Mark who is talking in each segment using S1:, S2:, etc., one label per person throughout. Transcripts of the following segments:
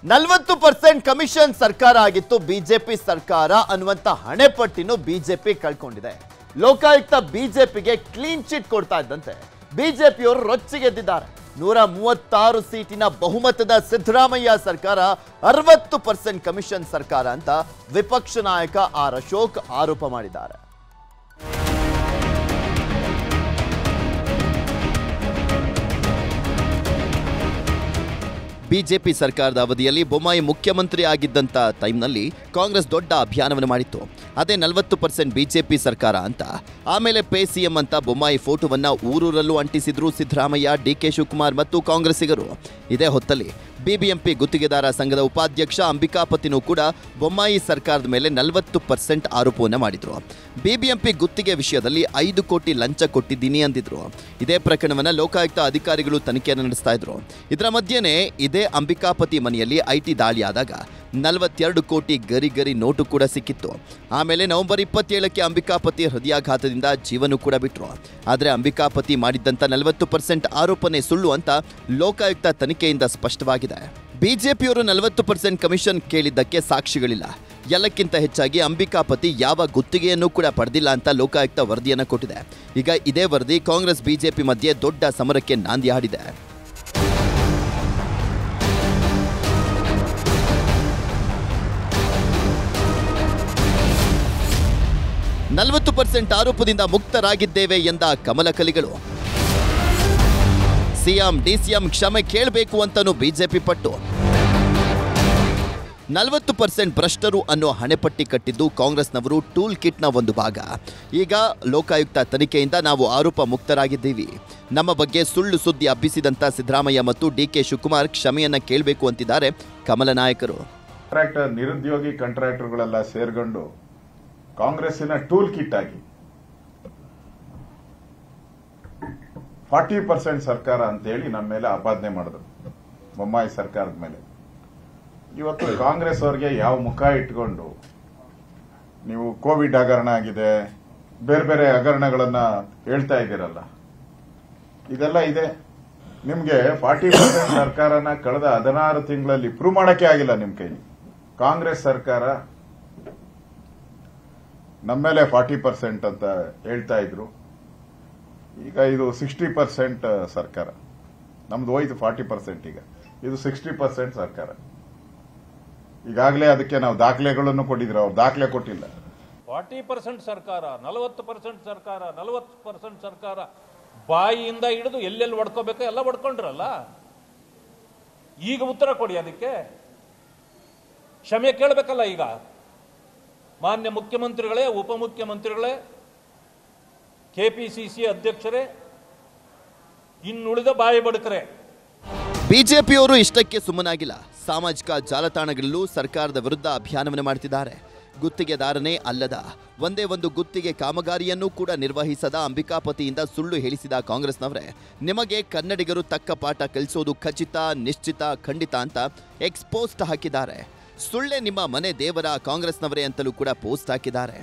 S1: 40% commission ಸರ್ಕಾರ ಆಗಿತ್ತು BJP ಸರ್ಕಾರ ಅನ್ನುವಂತ ಹಣೆಪಟ್ಟಿನ ಬಿಜೆಪಿ ಕಳ್ಕೊಂಡಿದೆ. ಲೋಕಾಯುಕ್ತ ಬಿಜೆಪಿಗೆ ಕ್ಲೀನ್ ಚಿಟ್ ಕೊಡ್ತಾ ಇದ್ದಂತೆ ಬಿಜೆಪಿಯವರು ರೊಚ್ಚಿಗೆದ್ದಿದ್ದಾರೆ. 136 ಸೀಟಿನ ಬಹುಮತದ ಸಿದ್ದರಾಮಯ್ಯ ಸರ್ಕಾರ 60% ಕಮಿಷನ್ ಸರ್ಕಾರ ಅಂತ ವಿಪಕ್ಷ ನಾಯಕ ಆರ್ ಅಶೋಕ್ ಆರೋಪ ಮಾಡಿದ್ದಾರೆ. ಬಿಜೆಪಿ ಸರ್ಕಾರದ ಅವಧಿಯಲ್ಲಿ ಬೊಮ್ಮಾಯಿ ಮುಖ್ಯಮಂತ್ರಿ ಆಗಿದ್ದಂಥ ಟೈಮ್ನಲ್ಲಿ ಕಾಂಗ್ರೆಸ್ ದೊಡ್ಡ ಅಭಿಯಾನವನ್ನು ಮಾಡಿತ್ತು. ಅದೇ 40% ಬಿಜೆಪಿ ಸರ್ಕಾರ ಅಂತ. ಆಮೇಲೆ ಪೇ ಸಿಎಂ ಅಂತ ಬೊಮ್ಮಾಯಿ ಫೋಟೋವನ್ನು ಊರೂರಲ್ಲೂ ಅಂಟಿಸಿದ್ರು ಸಿದ್ದರಾಮಯ್ಯ, ಡಿಕೆ ಶಿವಕುಮಾರ್ ಮತ್ತು ಕಾಂಗ್ರೆಸ್ಸಿಗರು. ಇದೇ ಹೊತ್ತಲ್ಲಿ ಬಿಬಿಎಂಪಿ ಗುತ್ತಿಗೆದಾರ ಸಂಘದ ಉಪಾಧ್ಯಕ್ಷ ಅಂಬಿಕಾಪತಿನೂ ಕೂಡ ಬೊಮ್ಮಾಯಿ ಸರ್ಕಾರದ ಮೇಲೆ 40% ಆರೋಪವನ್ನು ಮಾಡಿದ್ರು. ಬಿಬಿಎಂಪಿ ಗುತ್ತಿಗೆ ವಿಷಯದಲ್ಲಿ 5 ಕೋಟಿ ಲಂಚ ಕೊಟ್ಟಿದ್ದೀನಿ ಅಂದಿದ್ರು. ಇದೇ ಪ್ರಕರಣವನ್ನು ಲೋಕಾಯುಕ್ತ ಅಧಿಕಾರಿಗಳು ತನಿಖೆಯನ್ನು ನಡೆಸ್ತಾ ಇದ್ರು. ಇದರ ಮಧ್ಯೆನೇ ಇದೇ ಅಂಬಿಕಾಪತಿ ಮನೆಯಲ್ಲಿ ಐಟಿ ದಾಳಿಯಾದಾಗ 42 ಕೋಟಿ ಗರಿ ನೋಟು ಕೂಡ ಸಿಕ್ಕಿತ್ತು. ಆಮೇಲೆ ನವೆಂಬರ್ 27ಕ್ಕೆ ಅಂಬಿಕಾಪತಿ ಹೃದಯಾಘಾತದಿಂದ ಜೀವನ ಕೂಡ ಬಿಟ್ಟರು. ಆದರೆ ಅಂಬಿಕಾಪತಿ ಮಾಡಿದ್ದಂಥ 40% ಆರೋಪನೆ ಸುಳ್ಳು ಅಂತ ಲೋಕಾಯುಕ್ತ ತನಿಖೆಯಿಂದ ಸ್ಪಷ್ಟವಾಗಿದೆ. ಬಿಜೆಪಿಯವರು 40% ಕಮಿಷನ್ ಕೇಳಿದ್ದಕ್ಕೆ ಸಾಕ್ಷಿಗಳಿಲ್ಲ. ಎಲ್ಲಕ್ಕಿಂತ ಹೆಚ್ಚಾಗಿ ಅಂಬಿಕಾಪತಿ ಯಾವ ಗುತ್ತಿಗೆಯನ್ನು ಕೂಡ ಪಡೆದಿಲ್ಲ ಅಂತ ಲೋಕಾಯುಕ್ತ ವರದಿಯನ್ನು ಕೊಟ್ಟಿದೆ. ಈಗ ಇದೇ ವರದಿ ಕಾಂಗ್ರೆಸ್ ಬಿಜೆಪಿ ಮಧ್ಯೆ ದೊಡ್ಡ ಸಮರಕ್ಕೆ ನಾಂದಿ ಹಾಡಿದೆ. 40% ಆರೋಪದಿಂದ ಮುಕ್ತರಾಗಿದ್ದೇವೆ ಎಂದ ಕಮಲಕಲಿಗಳು. ಸಿಎಂ ಡಿಸಿಎಂ ಕ್ಷಮೆ ಕೇಳಬೇಕು ಅಂತನೂ ಬಿಜೆಪಿ ಪಟ್ಟು. 40% ಭ್ರಷ್ಟರು ಅನ್ನೋ ಹಣೆಪಟ್ಟಿ ಕಟ್ಟಿದ್ದು ಕಾಂಗ್ರೆಸ್ನವರು ಟೂಲ್ ಕಿಟ್ನ ಒಂದು ಭಾಗ. ಈಗ ಲೋಕಾಯುಕ್ತ ತನಿಖೆಯಿಂದ ನಾವು ಆರೋಪ ಮುಕ್ತರಾಗಿದ್ದೀವಿ. ನಮ್ಮ ಬಗ್ಗೆ ಸುಳ್ಳು ಸುದ್ದಿ ಹಬ್ಬಿಸಿದಂತ ಸಿದ್ದರಾಮಯ್ಯ ಮತ್ತು ಡಿಕೆ ಶಿವಕುಮಾರ್ ಕ್ಷಮೆಯನ್ನ ಕೇಳಬೇಕು ಅಂತಿದ್ದಾರೆ ಕಮಲ ನಾಯಕರು.
S2: ನಿರುದ್ಯೋಗಿ ಕಾಂಟ್ರಾಕ್ಟರ್ಗಳೆಲ್ಲ ಸೇರ್ಕೊಂಡು ಕಾಂಗ್ರೆಸ್ಸಿನ ಟೂಲ್ ಕಿಟ್ ಆಗಿ 40% ಸರ್ಕಾರ ಅಂತೇಳಿ ನಮ್ಮ ಮೇಲೆ ಆಪಾದನೆ ಮಾಡಿದ್ರು ಬೊಮ್ಮಾಯಿ ಸರ್ಕಾರದ ಮೇಲೆ. ಇವತ್ತು ಕಾಂಗ್ರೆಸ್ ಅವರಿಗೆ ಯಾವ ಮುಖ ಇಟ್ಕೊಂಡು ನೀವು ಕೋವಿಡ್ ಹಗರಣ ಆಗಿದೆ, ಬೇರೆ ಬೇರೆ ಹಗರಣಗಳನ್ನ ಹೇಳ್ತಾ ಇದ್ದೀರಲ್ಲ, ಇದೆಲ್ಲ ಇದೆ. ನಿಮ್ಗೆ 40% ಸರ್ಕಾರನ ಕಳೆದ 16 ತಿಂಗಳಲ್ಲಿ ಪ್ರೂವ್ ಮಾಡಕ್ಕೆ ಆಗಿಲ್ಲ ನಿಮ್ ಕೈ. ಕಾಂಗ್ರೆಸ್ ಸರ್ಕಾರ ನಮ್ಮ ಮೇಲೆ 40% ಅಂತ ಹೇಳ್ತಾ ಇದ್ರು. ಈಗ ಇದು 60% ಸರ್ಕಾರ. ನಮ್ದು ಹೋಯ್ತು 40%, ಈಗ ಇದು 60% ಸರ್ಕಾರ. ಈಗಾಗಲೇ ಅದಕ್ಕೆ ನಾವು ದಾಖಲೆಗಳನ್ನು ಕೊಟ್ಟಿದ್ರು, ಅವ್ರು ದಾಖಲೆ ಕೊಟ್ಟಿಲ್ಲ.
S3: 40% ಸರ್ಕಾರ, 40% ಸರ್ಕಾರ, 40% ಸರ್ಕಾರ, ಬಾಯಿಯಿಂದ ಹಿಡಿದು ಎಲ್ಲೆಲ್ಲಿ ಹೊಡ್ಕೋಬೇಕು ಎಲ್ಲ ಹೊಡ್ಕೊಂಡ್ರಲ್ಲ. ಈಗ ಉತ್ತರ ಕೊಡಿ, ಅದಕ್ಕೆ ಕ್ಷಮೆ ಕೇಳಬೇಕಲ್ಲ. ಈಗ ಮಾನ್ಯ ಮುಖ್ಯಮಂತ್ರಿಗಳೇ, ಉಪಮುಖ್ಯಮಂತ್ರಿಗಳೇ, ಕೆಪಿಸಿಸಿ ಅಧ್ಯಕ್ಷರೇ, ಇನ್ನುಳಿದ ಬಾಯಿ ಬಡುಕರೇ.
S1: ಬಿಜೆಪಿಯವರು ಇಷ್ಟಕ್ಕೆ ಸುಮ್ಮನಾಗಿಲ್ಲ. ಸಾಮಾಜಿಕ ಜಾಲತಾಣಗಳಲ್ಲೂ ಸರ್ಕಾರದ ವಿರುದ್ಧ ಅಭಿಯಾನವನ್ನು ಮಾಡುತ್ತಿದ್ದಾರೆ. ಗುತ್ತಿಗೆದಾರನೇ ಅಲ್ಲದ ಒಂದೇ ಒಂದು ಗುತ್ತಿಗೆ ಕಾಮಗಾರಿಯನ್ನು ಕೂಡ ನಿರ್ವಹಿಸದ ಅಂಬಿಕಾಪತಿಯಿಂದ ಸುಳ್ಳು ಹೇಳಿಸಿದ ಕಾಂಗ್ರೆಸ್ನವರೇ, ನಿಮಗೆ ಕನ್ನಡಿಗರು ತಕ್ಕ ಪಾಠ ಕಲಿಸೋದು ಖಚಿತ, ನಿಶ್ಚಿತ, ಖಂಡಿತ ಅಂತ ಎಕ್ಸ್ಪೋಸ್ಟ್ ಹಾಕಿದ್ದಾರೆ. ಸುಳ್ಳೆ ನಿಮ್ಮ ಮನೆ ದೇವರ ಕಾಂಗ್ರೆಸ್ನವರೇ ಅಂತಲೂ ಕೂಡ ಪೋಸ್ಟ್ ಹಾಕಿದ್ದಾರೆ.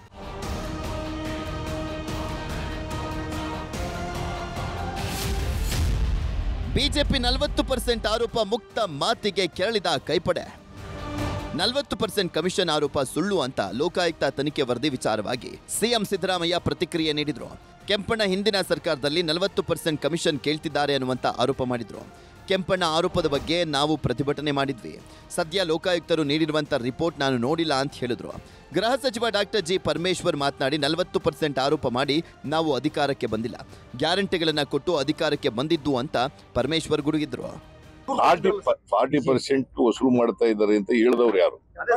S1: ಬಿಜೆಪಿ 40% ಆರೋಪ ಮುಕ್ತ ಮಾತಿಗೆ ಕೆರಳಿದ ಕೈಪಡೆ. 40% ಕಮಿಷನ್ ಆರೋಪ ಸುಳ್ಳು ಅಂತ ಲೋಕಾಯುಕ್ತ ತನಿಖೆ ವರದಿ ವಿಚಾರವಾಗಿ ಸಿಎಂ ಸಿದ್ದರಾಮಯ್ಯ ಪ್ರತಿಕ್ರಿಯೆ ನೀಡಿದ್ರು. ಕೆಂಪಣ್ಣ ಹಿಂದಿನ ಸರ್ಕಾರದಲ್ಲಿ 40% ಕಮಿಷನ್ ಕೇಳ್ತಿದ್ದಾರೆ ಅನ್ನುವಂತ ಆರೋಪ ಮಾಡಿದ್ರು. ಕೆಂಪಣ್ಣ ಆರೋಪದ ಬಗ್ಗೆ ನಾವು ಪ್ರತಿಭಟನೆ ಮಾಡಿದ್ವಿ. ಸದ್ಯ ಲೋಕಾಯುಕ್ತರು ನೀಡಿರುವಂತ ರಿಪೋರ್ಟ್ ನಾನು ನೋಡಿಲ್ಲ ಅಂತ ಹೇಳಿದ್ರು. ಗೃಹ ಸಚಿವ ಡಾಕ್ಟರ್ ಜಿ ಪರಮೇಶ್ವರ್ ಮಾತನಾಡಿ 40% ಆರೋಪ ಮಾಡಿ ನಾವು ಅಧಿಕಾರಕ್ಕೆ ಬಂದಿಲ್ಲ, ಗ್ಯಾರಂಟಿಗಳನ್ನ ಕೊಟ್ಟು ಅಧಿಕಾರಕ್ಕೆ ಬಂದಿದ್ದು ಅಂತ ಪರಮೇಶ್ವರ್ ಗುಡುಗಿದ್ರು.
S4: 40% ವಸೂಲು ಮಾಡ್ತಾ ಇದ್ದಾರೆ ಅಂತ ಹೇಳಿದವ್ರು ಯಾರು?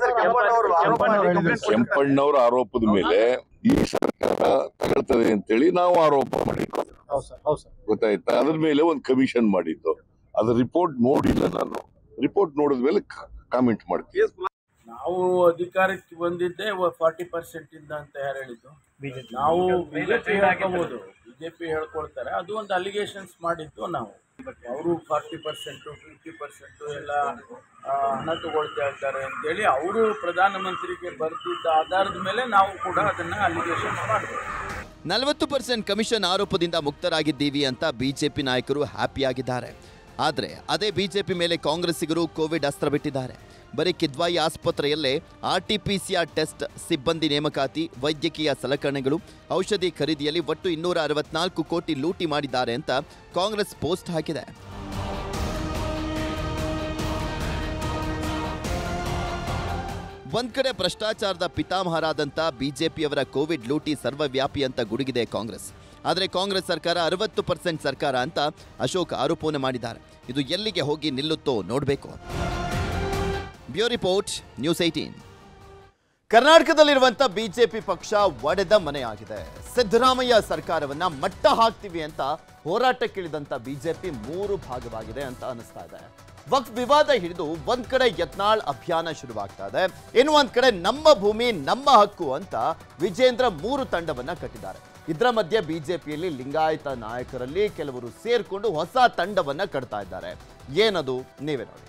S4: ಕೆಂಪಣ್ಣವರ ಆರೋಪದ ಮೇಲೆ ಈ ಸರ್ಕಾರ ತಗೊಳ್ತದೆ ಅಂತೇಳಿ ನಾವು ಆರೋಪ ಮಾಡಿದ್ವಿ, ಗೊತ್ತಾಯ್ತಾ? ಅದ್ರ ಮೇಲೆ ಒಂದು ಕಮಿಷನ್ ಮಾಡಿದ್ದು. ಅದ್ರ ರಿಪೋರ್ಟ್ ನೋಡಿಲ್ಲ ನಾನು. ರಿಪೋರ್ಟ್ ನೋಡಿದ ಮೇಲೆ ಕಾಮೆಂಟ್ ಮಾಡ್ತೀವಿ.
S5: ನಾವು ಅಧಿಕಾರಕ್ಕೆ ಬಂದಿದ್ದೆ 40% ಇಂದ ಅಂತ ಯಾರು ಹೇಳಿದ್ದು? ನಾವು ಬಿಜೆಪಿ ಹೇಳ್ಕೋಬಹುದು, ಬಿಜೆಪಿ ಹೇಳ್ಕೊಳ್ತಾರೆ, ಅದು ಒಂದು ಅಲಿಗೇಷನ್ಸ್ ಮಾಡಿದ್ದು ನಾವು. ಅವರು 40%, 50% ಎಲ್ಲ ಹಣ ತಗೊಳ್ತಾ ಇದ್ದಾರೆ ಅಂತೇಳಿ ಅವರು ಪ್ರಧಾನಮಂತ್ರಿಗೆ ಬರ್ತಿದ್ದ ಆಧಾರದ ಮೇಲೆ ನಾವು ಕೂಡ ಅದನ್ನ ಅಲಿಗೇಷನ್ಸ್ ಮಾಡಿದ್ವಿ.
S1: 40% ಕಮಿಷನ್ ಆರೋಪದಿಂದ ಮುಕ್ತರಾಗಿದ್ದೀವಿ ಅಂತ ಬಿಜೆಪಿ ನಾಯಕರು ಹ್ಯಾಪಿಯಾಗಿದ್ದಾರೆ. ಆದರೆ ಅದೇ ಬಿಜೆಪಿ ಮೇಲೆ ಕಾಂಗ್ರೆಸ್ಸಿಗರು ಕೋವಿಡ್ ಅಸ್ತ್ರ ಬಿಟ್ಟಿದ್ದಾರೆ. ಬರೀ ಕಿದ್ವಾಯಿ ಆಸ್ಪತ್ರೆಯಲ್ಲೇ RT-PCR ಟೆಸ್ಟ್, ಸಿಬ್ಬಂದಿ ನೇಮಕಾತಿ, ವೈದ್ಯಕೀಯ ಸಲಕರಣೆಗಳು, ಔಷಧಿ ಖರೀದಿಯಲ್ಲಿ ಒಟ್ಟು 264 ಕೋಟಿ ಲೂಟಿ ಮಾಡಿದ್ದಾರೆ ಅಂತ ಕಾಂಗ್ರೆಸ್ ಪೋಸ್ಟ್ ಹಾಕಿದೆ. ಒಂದ್ ಕಡೆ ಭ್ರಷ್ಟಾಚಾರದ ಪಿತಾಮಹರಾದಂಥ ಬಿಜೆಪಿಯವರ ಕೋವಿಡ್ ಲೂಟಿ ಸರ್ವವ್ಯಾಪಿ ಅಂತ ಗುಡುಗಿದೆ ಕಾಂಗ್ರೆಸ್. ಆದರೆ ಕಾಂಗ್ರೆಸ್ ಸರ್ಕಾರ 60% ಸರ್ಕಾರ ಅಂತ ಅಶೋಕ್ ಆರೋಪವನ್ನು ಮಾಡಿದ್ದಾರೆ. ಇದು ಎಲ್ಲಿಗೆ ಹೋಗಿ ನಿಲ್ಲುತ್ತೋ ನೋಡಬೇಕು. Bureau report, news 18. ಕರ್ನಾಟಕದಲ್ಲಿರುವಂಥ ಬಿಜೆಪಿ ಪಕ್ಷ ಒಡೆದ ಮನೆಯಾಗಿದೆ. ಸಿದ್ದರಾಮಯ್ಯ ಸರ್ಕಾರವನ್ನ ಮಟ್ಟ ಹಾಕ್ತೀವಿ ಅಂತ ಹೋರಾಟಕ್ಕಿಳಿದಂಥ ಬಿಜೆಪಿ 3 ಭಾಗವಾಗಿದೆ ಅಂತ ಅನಿಸ್ತಾ ಇದೆ. ವಕ್ಫ್ ವಿವಾದ ಹಿಡಿದು ಒಂದ್ ಕಡೆ ಯತ್ನಾಳ್ ಅಭಿಯಾನ ಶುರುವಾಗ್ತಾ ಇದೆ, ಇನ್ನು ಒಂದ್ ಕಡೆ ನಮ್ಮ ಭೂಮಿ ನಮ್ಮ ಹಕ್ಕು ಅಂತ ವಿಜೇಂದ್ರ 3 ತಂಡವನ್ನ ಕಟ್ಟಿದ್ದಾರೆ. ಇದರ ಮಧ್ಯೆ ಬಿಜೆಪಿಯಲ್ಲಿ ಲಿಂಗಾಯತ ನಾಯಕರಲ್ಲಿ ಕೆಲವರು ಸೇರ್ಕೊಂಡು ಹೊಸ ತಂಡವನ್ನ ಕಟ್ತಾ ಇದ್ದಾರೆ. ಏನದು ನೀವೇ ನೋಡಿ.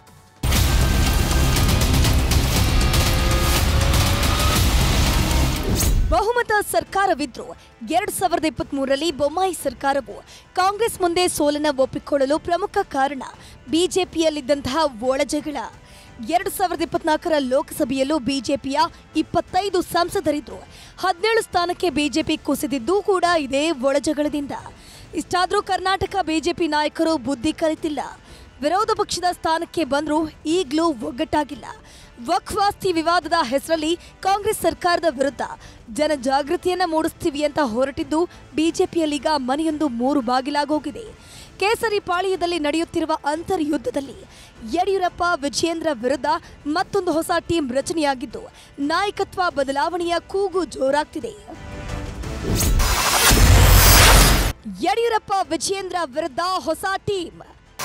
S6: ಬಹುಮತ ಸರ್ಕಾರವಿದ್ರು 2023ರಲ್ಲಿ ಬೊಮ್ಮಾಯಿ ಸರ್ಕಾರವು ಕಾಂಗ್ರೆಸ್ ಮುಂದೆ ಸೋಲನ್ನ ಒಪ್ಪಿಕೊಳ್ಳಲು ಪ್ರಮುಖ ಕಾರಣ ಬಿಜೆಪಿಯಲ್ಲಿದ್ದಂತಹ ಒಳಜಗಳ. 2024ರ ಲೋಕಸಭೆಯಲ್ಲೂ ಬಿಜೆಪಿಯ 25 ಸಂಸದರಿದ್ರು. 17 ಸ್ಥಾನಕ್ಕೆ ಬಿಜೆಪಿ ಕುಸಿದಿದ್ದೂ ಕೂಡ ಇದೇ ಒಳಜಗಳದಿಂದ. ಇಷ್ಟಾದರೂ ಕರ್ನಾಟಕ ಬಿಜೆಪಿ ನಾಯಕರು ಬುದ್ಧಿ ಕಲಿತಿಲ್ಲ. ವಿರೋಧ ಪಕ್ಷದ ಸ್ಥಾನಕ್ಕೆ ಬಂದರೂ ಈಗಲೂ ಒಗ್ಗಟ್ಟಾಗಿಲ್ಲ. ವಕ್ಫ್ ಆಸ್ತಿ ವಿವಾದದ ಹೆಸರಲ್ಲಿ ಕಾಂಗ್ರೆಸ್ ಸರ್ಕಾರದ ವಿರುದ್ಧ ಜನಜಾಗೃತಿಯನ್ನ ಮೂಡಿಸ್ತೀವಿ ಅಂತ ಹೊರಟಿದ್ದು ಬಿಜೆಪಿಯಲ್ಲೀಗ ಮನೆಯೊಂದು 3 ಬಾಗಿಲಾಗೋಗಿದೆ. ಕೇಸರಿ ಪಾಳ್ಯದಲ್ಲಿ ನಡೆಯುತ್ತಿರುವ ಅಂತರ್ಯುದ್ಧದಲ್ಲಿ ಯಡಿಯೂರಪ್ಪ ವಿಜಯೇಂದ್ರ ವಿರುದ್ಧ ಮತ್ತೊಂದು ಹೊಸ ಟೀಮ್ ರಚನೆಯಾಗಿದ್ದು ನಾಯಕತ್ವ ಬದಲಾವಣೆಯ ಕೂಗು ಜೋರಾಗ್ತಿದೆ. ಯಡಿಯೂರಪ್ಪ ವಿಜಯೇಂದ್ರ ವಿರುದ್ಧ ಹೊಸ ಟೀಮ್.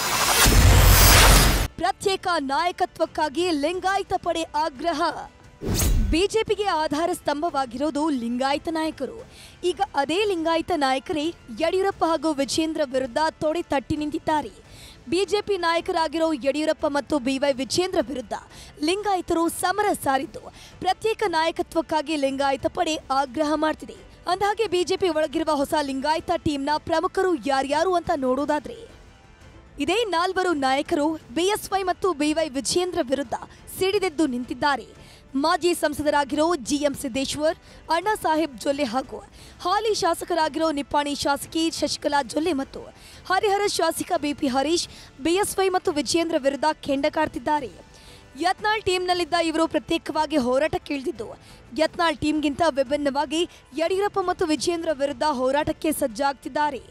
S6: ಪ್ರತ್ಯೇಕ ನಾಯಕತ್ವಕ್ಕಾಗಿ ಲಿಂಗಾಯತ ಪಡೆ ಆಗ್ರಹ. ಬಿಜೆಪಿಗೆ ಆಧಾರ ಸ್ತಂಭವಾಗಿರೋದು ಲಿಂಗಾಯತ ನಾಯಕರು. ಈಗ ಅದೇ ಲಿಂಗಾಯತ ನಾಯಕರೇ ಯಡಿಯೂರಪ್ಪ ಹಾಗೂ ವಿಜಯೇಂದ್ರ ವಿರುದ್ಧ ತೊಡೆ ತಟ್ಟಿ ನಿಂತಿದ್ದಾರೆ. ಬಿಜೆಪಿ ನಾಯಕರಾಗಿರೋ ಯಡಿಯೂರಪ್ಪ ಮತ್ತು BY ವಿಜಯೇಂದ್ರ ವಿರುದ್ಧ ಲಿಂಗಾಯತರು ಸಮರ ಸಾರಿದ್ದು ಪ್ರತ್ಯೇಕ ನಾಯಕತ್ವಕ್ಕಾಗಿ ಲಿಂಗಾಯತ ಪಡೆ ಆಗ್ರಹ ಮಾಡ್ತಿದೆ. ಅಂದಹಾಗೆ ಬಿಜೆಪಿ ಒಳಗಿರುವ ಹೊಸ ಲಿಂಗಾಯತ ಟೀಮ್ನ ಪ್ರಮುಖರು ಯಾರ್ಯಾರು ಅಂತ ನೋಡೋದಾದ್ರೆ, ಇದೇ 4 ನಾಯಕರು BSY ಮತ್ತು BY ವಿಜಯೇಂದ್ರ ವಿರುದ್ಧ ಸಿಡಿದೆದ್ದು ನಿಂತಿದ್ದಾರೆ. ಮಾಜಿ ಸಂಸದರಾಗಿರೋ GM ಸಿದ್ದೇಶ್ವರ್, ಅಣ್ಣಾ ಸಾಹೇಬ್ ಜೊಲ್ಲೆ ಹಾಗೂ ಹಾಲಿ ಶಾಸಕರಾಗಿರೋ ನಿಪ್ಪಾಣಿ ಶಾಸಕಿ ಶಶಿಕಲಾ ಜೊಲ್ಲೆ ಮತ್ತು ಹರಿಹರ ಶಾಸಕ BP ಹರೀಶ್ BSY ಮತ್ತು ವಿಜಯೇಂದ್ರ ವಿರುದ್ಧ ಕೆಂಡ ಕಾಡ್ತಿದ್ದಾರೆ. ಯತ್ನಾಳ್ ಟೀಮ್ನಲ್ಲಿದ್ದ ಇವರು ಪ್ರತ್ಯೇಕವಾಗಿ ಹೋರಾಟಕ್ಕೆ ಇಳಿದಿದ್ದು ಯತ್ನಾಳ್ ಟೀಮ್ಗಿಂತ ವಿಭಿನ್ನವಾಗಿ ಯಡಿಯೂರಪ್ಪ ಮತ್ತು ವಿಜಯೇಂದ್ರ ವಿರುದ್ಧ ಹೋರಾಟಕ್ಕೆ ಸಜ್ಜಾಗ್ತಿದ್ದಾರೆ.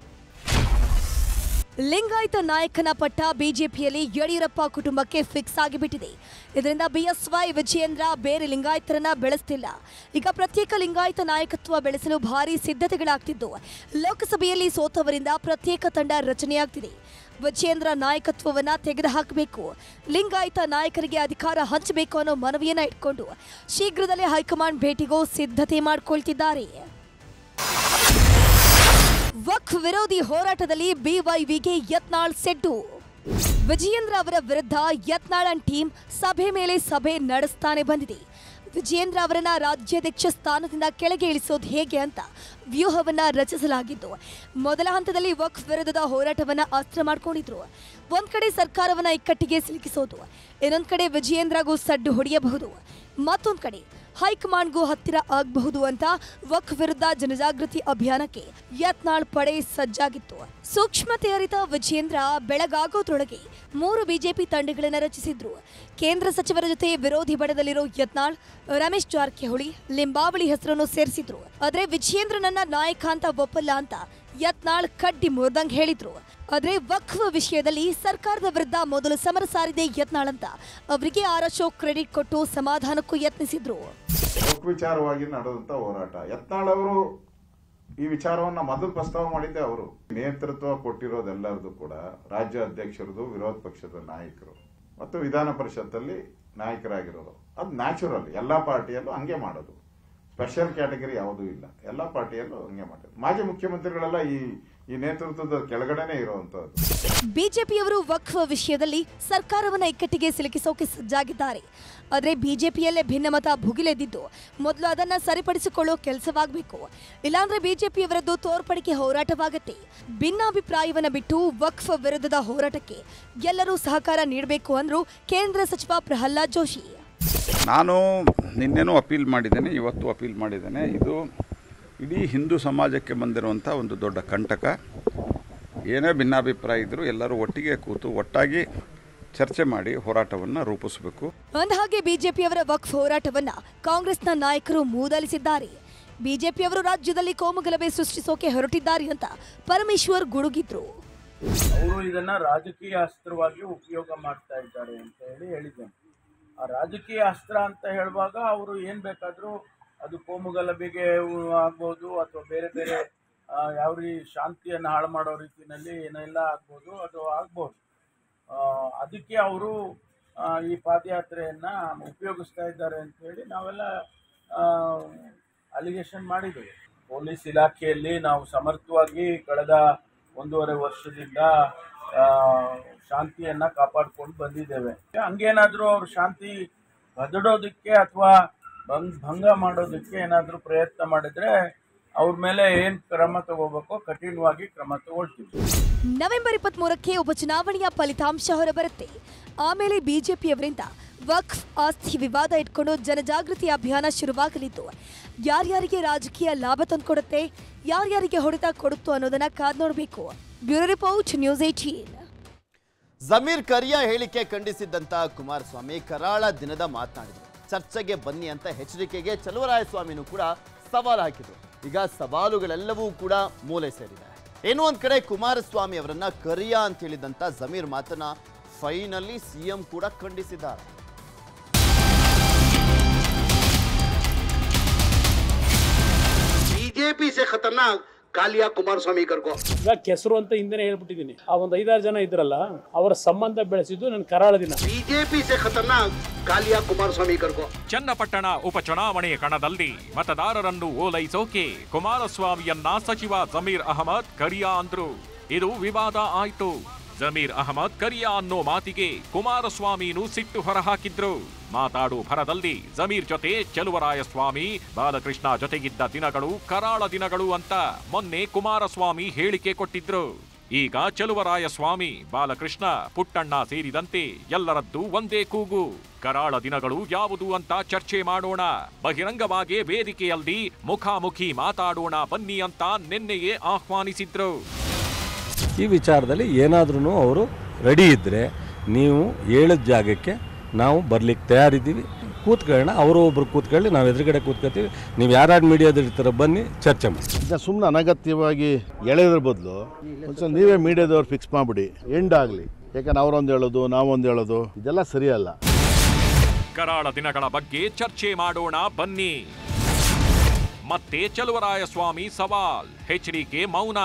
S6: ಲಿಂಗಾಯತ ನಾಯಕನ ಪಟ್ಟ ಬಿಜೆಪಿಯಲ್ಲಿ ಯಡಿಯೂರಪ್ಪ ಕುಟುಂಬಕ್ಕೆ ಫಿಕ್ಸ್ ಆಗಿಬಿಟ್ಟಿದೆ. ಇದರಿಂದ BSY ವಿಜಯೇಂದ್ರ ಬೇರೆ ಲಿಂಗಾಯತರನ್ನ ಬೆಳೆಸ್ತಿಲ್ಲ. ಈಗ ಪ್ರತ್ಯೇಕ ಲಿಂಗಾಯತ ನಾಯಕತ್ವ ಬೆಳೆಸಲು ಭಾರಿ ಸಿದ್ಧತೆಗಳಾಗ್ತಿದ್ದು ಲೋಕಸಭೆಯಲ್ಲಿ ಸೋತವರಿಂದ ಪ್ರತ್ಯೇಕ ತಂಡ ರಚನೆಯಾಗ್ತಿದೆ. ವಿಜಯೇಂದ್ರ ನಾಯಕತ್ವವನ್ನ ತೆಗೆದುಹಾಕಬೇಕು, ಲಿಂಗಾಯತ ನಾಯಕರಿಗೆ ಅಧಿಕಾರ ಹಂಚಬೇಕು ಅನ್ನೋ ಮನವಿಯನ್ನ ಇಟ್ಕೊಂಡು ಶೀಘ್ರದಲ್ಲೇ ಹೈಕಮಾಂಡ್ ಭೇಟಿಗೂ ಸಿದ್ಧತೆ ಮಾಡಿಕೊಳ್ತಿದ್ದಾರೆ. ವಕ್ಫ್ ವಿರೋಧಿ ಹೋರಾಟದಲ್ಲಿ BYVಗೆ ಯತ್ನಾಳ್ ಸೆಡ್ಡು. ವಿಜಯೇಂದ್ರ ಅವರ ವಿರುದ್ಧ ಯತ್ನಾಳ್ ಅಂಡ್ ಟೀಮ್ ಸಭೆ ಮೇಲೆ ಸಭೆ ನಡೆಸ್ತಾನೆ ಬಂದಿದೆ. ವಿಜಯೇಂದ್ರ ಅವರನ್ನ ರಾಜ್ಯಾಧ್ಯಕ್ಷ ಸ್ಥಾನದಿಂದ ಕೆಳಗೆ ಇಳಿಸೋದು ಹೇಗೆ ಅಂತ ವ್ಯೂಹವನ್ನ ರಚಿಸಲಾಗಿದ್ದು ಮೊದಲ ಹಂತದಲ್ಲಿ ವಕ್ಫ್ ವಿರುದ್ಧದ ಹೋರಾಟವನ್ನ ಅಸ್ತ್ರ ಮಾಡ್ಕೊಂಡಿದ್ರು. ಒಂದ್ ಕಡೆ ಸರ್ಕಾರವನ್ನ ಇಕ್ಕಟ್ಟಿಗೆ ಸಿಲುಕಿಸೋದು, ಇನ್ನೊಂದ್ ಕಡೆ ವಿಜಯೇಂದ್ರಗೂ ಸಡ್ಡು ಹೊಡೆಯಬಹುದು, ಮತ್ತೊಂದ್ ಕಡೆ ಹೈಕಮಾಂಡ್ಗೂ ಹತ್ತಿರ ಆಗಬಹುದು ಅಂತ ವಕ್ಫ್ ವಿರುದ್ಧ ಜನಜಾಗೃತಿ ಅಭಿಯಾನಕ್ಕೆ ಯತ್ನಾಳ್ ಪಡೆ ಸಜ್ಜಾಗಿತ್ತು. ಸೂಕ್ಷ್ಮತೆ ಅರಿತ ವಿಜಯೇಂದ್ರ ಬೆಳಗಾಗೋದ್ರೊಳಗೆ 3 ಬಿಜೆಪಿ ತಂಡಗಳನ್ನು ರಚಿಸಿದ್ರು. ಕೇಂದ್ರ ಸಚಿವರ ಜೊತೆ ವಿರೋಧಿ ಬಣದಲ್ಲಿರೋ ಯತ್ನಾಳ್, ರಮೇಶ್ ಜಾರಕಿಹೊಳಿ, ಲಿಂಬಾವಳಿ ಹೆಸರನ್ನು ಸೇರಿಸಿದ್ರು. ಆದ್ರೆ ವಿಜಯೇಂದ್ರನನ್ನ ನಾಯಕ ಅಂತ ಒಪ್ಪಲ್ಲ ಅಂತ ಯತ್ನಾಳ್ ಕಡ್ಡಿ ಮುರಿದಂಗ್ ಹೇಳಿದ್ರು. ಆದ್ರೆ ವಕ್ಫ್ ವಿಷಯದಲ್ಲಿ ಸರ್ಕಾರದ ವಿರುದ್ಧ ಮೊದಲು ಸಮರ ಸಾರಿದೆ ಯತ್ನಾಳ್ ಅಂತ ಅವರಿಗೆ ಅಶೋಕ್ ಕ್ರೆಡಿಟ್ ಕೊಟ್ಟು ಸಮಾಧಾನಕ್ಕೂ ಯತ್ನಿಸಿದ್ರು.
S2: ವಕ್ಫ್ ವಿಚಾರವಾಗಿ ನಡೆದಂತ ಹೋರಾಟ, ಯತ್ನಾಳ್ ಅವರು ಈ ವಿಚಾರವನ್ನ ಮೊದಲು ಪ್ರಸ್ತಾವ ಮಾಡಿದ್ದೆ ಅವರು. ನೇತೃತ್ವ ಕೊಟ್ಟಿರೋದೆಲ್ಲರದು ಕೂಡ ರಾಜ್ಯ ಅಧ್ಯಕ್ಷರದು, ವಿರೋಧ ಪಕ್ಷದ ನಾಯಕರು ಮತ್ತು ವಿಧಾನ ಪರಿಷತ್ತಲ್ಲಿ ನಾಯಕರಾಗಿರೋದು. ಅದು ನ್ಯಾಚುರಲ್, ಎಲ್ಲಾ ಪಾರ್ಟಿಯಲ್ಲೂ ಹಂಗೆ ಮಾಡೋದು. ಸ್ಪೆಷಲ್ ಕ್ಯಾಟಗರಿ ಯಾವುದೂ ಇಲ್ಲ, ಎಲ್ಲಾ ಪಾರ್ಟಿಯಲ್ಲೂ ಹಂಗೆ ಮಾಡೋದು. ಮಾಜಿ ಮುಖ್ಯಮಂತ್ರಿಗಳೆಲ್ಲ ಈ ಈ ನೇತೃತ್ವದ ಕೆಳಗಡೆನೆ ಇರುವಂತದ್ದು.
S6: ಬಿಜೆಪಿಯವರು ವಕ್ಫ್ ವಿಷಯದಲ್ಲಿ ಸರ್ಕಾರವನ್ನ ಇಕ್ಕಟ್ಟಿಗೆ ಸಿಲುಕಿಸೋಕೆ ಸಜ್ಜಾಗಿದ್ದಾರೆ. ಆದರೆ ಬಿಜೆಪಿಯಲ್ಲೇ ಭಿನ್ನಮತ ಭುಗಿಲೆದ್ದಿದ್ದು ಮೊದಲು ಅದನ್ನ ಸರಿಪಡಿಸಿಕೊಳ್ಳೋ ಕೆಲಸವಾಗಬೇಕು. ಇಲ್ಲಾಂದ್ರೆ ಬಿಜೆಪಿಯವರದ್ದು ತೋರ್ಪಡಿಕೆ ಹೋರಾಟವಾಗುತ್ತೆ. ಭಿನ್ನಾಭಿಪ್ರಾಯವನ್ನ ಬಿಟ್ಟು ವಕ್ಫ್ ವಿರುದ್ಧದ ಹೋರಾಟಕ್ಕೆ ಎಲ್ಲರೂ ಸಹಕಾರ ನೀಡಬೇಕು ಅಂದ್ರು ಕೇಂದ್ರ ಸಚಿವ ಪ್ರಹ್ಲಾದ್ ಜೋಶಿ.
S7: ನಾನು ನಿನ್ನೆನೂ ಅಪೀಲ್ ಮಾಡಿದ್ದೇನೆ, ಇವತ್ತು ಅಪೀಲ್ ಮಾಡಿದ್ದೇನೆ. ಇದು ಇಡೀ ಹಿಂದೂ ಸಮಾಜಕ್ಕೆ ಬಂದಿರುವಂಥ ಒಂದು ದೊಡ್ಡ ಕಂಟಕ. ಏನೇ ಭಿನ್ನಾಭಿಪ್ರಾಯ ಇದ್ದರೂ ಎಲ್ಲರೂ ಒಟ್ಟಿಗೆ ಕೂತು ಒಟ್ಟಾಗಿ ಚರ್ಚೆ ಮಾಡಿ ಹೋರಾಟವನ್ನು ರೂಪಿಸಬೇಕು.
S6: ಅಂದಹಾಗೆ ಬಿಜೆಪಿಯವರ ವಕ್ಫ್ ಹೋರಾಟವನ್ನ ಕಾಂಗ್ರೆಸ್ನ ನಾಯಕರು ಮೂದಲಿಸಿದ್ದಾರೆ. ಬಿಜೆಪಿಯವರು ರಾಜ್ಯದಲ್ಲಿ ಕೋಮುಗಲಭೆ ಸೃಷ್ಟಿಸೋಕೆ ಹೊರಟಿದ್ದಾರೆ ಅಂತ ಪರಮೇಶ್ವರ್ ಗುಡುಗಿದ್ರು.
S5: ಅವರು ಇದನ್ನ ರಾಜಕೀಯ ಅಸ್ತ್ರವಾಗಿ ಉಪಯೋಗ ಮಾಡ್ತಾ ಇದ್ದಾರೆ ಅಂತ ಹೇಳಿದ್ದೇನೆ. ಆ ರಾಜಕೀಯ ಅಸ್ತ್ರ ಅಂತ ಹೇಳುವಾಗ ಅವರು ಏನ್ ಬೇಕಾದ್ರೂ ಅದು ಕೋಮುಗಲಭೆಗೆ ಆಗ್ಬೋದು ಅಥವಾ ಬೇರೆ ಬೇರೆ ಯಾವ ಶಾಂತಿಯನ್ನು ಹಾಳು ಮಾಡೋ ರೀತಿಯಲ್ಲಿ ಏನೆಲ್ಲ ಆಗ್ಬೋದು, ಅದು ಆಗ್ಬೋದು. ಅದಕ್ಕೆ ಅವರು ಈ ಪಾದಯಾತ್ರೆಯನ್ನ ಉಪಯೋಗಿಸ್ತಾ ಇದ್ದಾರೆ ಅಂತ ಹೇಳಿ ನಾವೆಲ್ಲ ಅಲಿಗೇಷನ್ ಮಾಡಿದ್ದೇವೆ. ಪೊಲೀಸ್ ಇಲಾಖೆಯಲ್ಲಿ ನಾವು ಸಮರ್ಥವಾಗಿ ಕಳೆದ 1.5 ವರ್ಷದಿಂದ ಶಾಂತಿಯನ್ನ ಕಾಪಾಡ್ಕೊಂಡು ಬಂದಿದ್ದೇವೆ. ಹಂಗೇನಾದ್ರೂ ಅವ್ರು ಶಾಂತಿ ಬದಡೋದಕ್ಕೆ ಅಥವಾ ಭಂಗ ಮಾಡೋದಕ್ಕೆ ಏನಾದರೂ ಪ್ರಯತ್ನ ಮಾಡಿದ್ರೆ ಅವ್ರ ಮೇಲೆ ಏನ್ ಕ್ರಮ ತಗೋಬೇಕೋ ಕಠಿಣವಾಗಿ ಕ್ರಮ ತಗೊಳ್ತೀವಿ.
S6: ನವೆಂಬರ್ 23ಕ್ಕೆ ಉಪಚುನಾವಣೆಯ ಫಲಿತಾಂಶ ಹೊರಬರುತ್ತೆ. ಆಮೇಲೆ ಬಿಜೆಪಿಯವರಿಂದ ವಕ್ಫ್ ಆಸ್ತಿ ವಿವಾದ ಇಟ್ಕೊಂಡು ಜನಜಾಗೃತಿ ಅಭಿಯಾನ ಶುರುವಾಗಲಿದ್ದು ಯಾರ್ಯಾರಿಗೆ ರಾಜಕೀಯ ಲಾಭ ತಂದುಕೊಡುತ್ತೆ, ಯಾರ್ಯಾರಿಗೆ ಹೊಡೆತ ಕೊಡುತ್ತೋ ಅನ್ನೋದನ್ನ ಕಾದ್ ನೋಡಬೇಕು. Bureau report, news 18.
S1: ಜಮೀರ್ ಕರಿಯ ಹೇಳಿಕೆ ಖಂಡಿಸಿದ್ದಂತ ಕುಮಾರಸ್ವಾಮಿ ಕರಾಳ ದಿನದ ಮಾತನಾಡಿದರು. ಚರ್ಚೆಗೆ ಬನ್ನಿ ಅಂತ ಎಚ್ಚರಿಕೆಗೆ ಚಲುವರಾಯಸ್ವಾಮಿನೂ ಕೂಡ ಸವಾಲು ಹಾಕಿದರು. ಈಗ ಸವಾಲುಗಳೆಲ್ಲವೂ ಕೂಡ ಮೂಲೆ ಸೇರಿದೆ. ಏನೋ ಒಂದ್ ಕಡೆ ಕುಮಾರಸ್ವಾಮಿ ಅವರನ್ನ ಕರಿಯ ಅಂತ ಹೇಳಿದಂತ ಜಮೀರ್ ಮಾತನ್ನ ಫೈನಲಿ ಸಿಎಂ ಕೂಡ ಖಂಡಿಸಿದ್ದಾರೆ.
S8: ಬಿಜೆಪಿ ಸೆ ಖತರ್ನಾಕ್ ಕಾಲಿಯಾ ಕುಮಾರಸ್ವಾಮಿ ಕರ್ಕೋ.
S9: ಇವಾಗ ಕೆಸರು ಅಂತ ಹಿಂದೆನೇ ಹೇಳ್ಬಿಟ್ಟಿದ್ದೀನಿ. ಆ ಒಂದು 5-6 ಜನ ಇದ್ರಲ್ಲ, ಅವರ ಸಂಬಂಧ ಬೆಳೆಸಿದ್ದು ನನ್ನ ಕರಾಳ ದಿನ.
S8: ಬಿಜೆಪಿ ಸೆ ಖತರ್ನಾಕ್ ಕಾಲಿಯಾ ಕುಮಾರಸ್ವಾಮಿ ಕರ್ಕೋ.
S10: ಚನ್ನಪಟ್ಟಣ ಉಪಚುನಾವಣೆ ಕಣದಲ್ಲಿ ಮತದಾರರನ್ನು ಓಲೈಸೋಕೆ ಕುಮಾರಸ್ವಾಮಿಯನ್ನ ಸಚಿವ ಜಮೀರ್ ಅಹಮದ್ ಕರಿಯಾ ಅಂದ್ರು. ಇದು ವಿವಾದ ಆಯ್ತು. ಜಮೀರ್ ಅಹಮದ್ ಕರಿಯಾ ಅನ್ನೋ ಮಾತಿಗೆ ಕುಮಾರಸ್ವಾಮಿನೂ ಸಿಟ್ಟು ಹೊರಹಾಕಿದ್ರು. ಮಾತಾಡು ಭರದಲ್ಲಿ ಜಮೀರ್ ಜೊತೆ ಚಲುವರಾಯಸ್ವಾಮಿ, ಬಾಲಕೃಷ್ಣ ಜೊತೆಗಿದ್ದ ದಿನಗಳು ಕರಾಳ ದಿನಗಳು ಅಂತ ಮೊನ್ನೆ ಕುಮಾರಸ್ವಾಮಿ ಹೇಳಿಕೆ ಕೊಟ್ಟಿದ್ರು. ಈಗ ಚಲುವರಾಯಸ್ವಾಮಿ, ಬಾಲಕೃಷ್ಣ, ಪುಟ್ಟಣ್ಣ ಸೇರಿದಂತೆ ಎಲ್ಲರದ್ದು ಒಂದೇ ಕೂಗು. ಕರಾಳ ದಿನಗಳು ಯಾವುದು ಅಂತ ಚರ್ಚೆ ಮಾಡೋಣ, ಬಹಿರಂಗವಾಗಿ ವೇದಿಕೆಯಲ್ಲಿ ಮುಖಾಮುಖಿ ಮಾತಾಡೋಣ ಬನ್ನಿ ಅಂತ ನಿನ್ನೆಯೇ ಆಹ್ವಾನಿಸಿದ್ರು.
S11: ಈ ವಿಚಾರದಲ್ಲಿ ಏನಾದ್ರೂ ಅವರು ರೆಡಿ ಇದ್ದರೆ ನೀವು ಹೇಳಿದ ಜಾಗಕ್ಕೆ ನಾವು ಬರ್ಲಿಕ್ಕೆ ತಯಾರಿದ್ದೀವಿ. ಕೂತ್ಕೊಳ್ಳೋಣ, ಅವರು ಒಬ್ರು ಕೂತ್ಕೊಳ್ಳಿ, ನಾವು ಎದುರುಗಡೆ ಕೂತ್ಕೊಳ್ತೀವಿ. ನೀವು ಯಾರ್ಯಾರು ಮೀಡಿಯಾದಲ್ಲಿ ಇರ್ತಾರೋ ಬನ್ನಿ, ಚರ್ಚೆ ಮಾಡಿ.
S12: ಈಗ ಸುಮ್ಮನೆ ಅನಗತ್ಯವಾಗಿ ಎಳೆಯೋದ್ರ ಬದಲು ಒಂದ್ಸಲ ನೀವೇ ಮೀಡಿಯಾದವ್ರು ಫಿಕ್ಸ್ ಮಾಡಿಬಿಡಿ, ಎಂಡ್ ಆಗಲಿ. ಯಾಕಂದ್ರೆ ಅವರೊಂದು ಹೇಳೋದು ನಾವೊಂದು ಹೇಳೋದು ಇದೆಲ್ಲ ಸರಿಯಲ್ಲ.
S10: ಕರಾಳ ದಿನಗಳ ಬಗ್ಗೆ ಚರ್ಚೆ ಮಾಡೋಣ ಬನ್ನಿ. ಮತ್ತೆ ಚಲುವರಾಯಸ್ವಾಮಿ ಸವಾಲ್, ಎಚ್ಡಿಕೆ ಮೌನ.